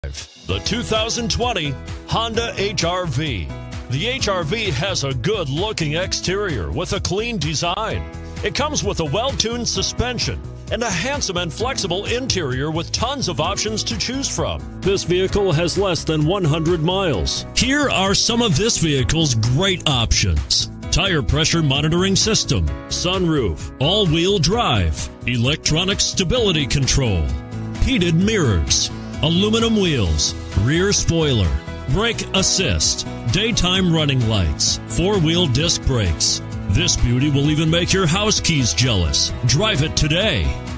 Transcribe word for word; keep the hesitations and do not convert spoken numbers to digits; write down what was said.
The two thousand twenty Honda H R V. The H R V has a good-looking exterior with a clean design. It comes with a well-tuned suspension and a handsome and flexible interior with tons of options to choose from. This vehicle has less than one hundred miles. Here are some of this vehicle's great options: tire pressure monitoring system, sunroof, all-wheel drive, electronic stability control, heated mirrors, aluminum wheels, rear spoiler, brake assist, daytime running lights, four-wheel disc brakes. This beauty will even make your house keys jealous. Drive it today.